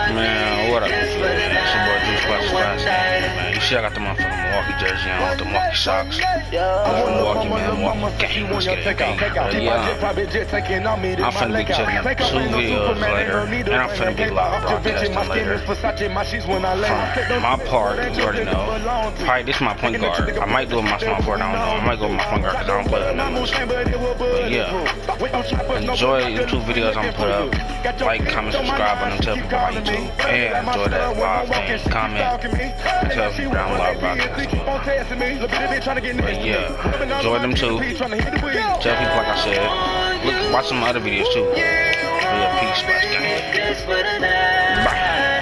Man, what up, man? It's your boy Juice Plus man. You see I got the motherfucking Milwaukee jersey on with the Milwaukee socks. Milwaukee, man. Milwaukee gang. Let's get it, gang. I'm finna be checking out 2 videos later, and I'm finna be live broadcasting later. From my part, you already know. Probably this is my point guard. I might do it with my small forward, I don't know. I might go with my point guard because I don't play with that much. But yeah, enjoy the 2 videos I'm gonna put up. Like, comment, subscribe on them, tell people about YouTube. And enjoy that live thing. Comment and tell people that I'm live broadcasting. But yeah, enjoy them too. Tell people like I said. Look, watch some other videos too. Yeah, peace, Splash Gang. Bye.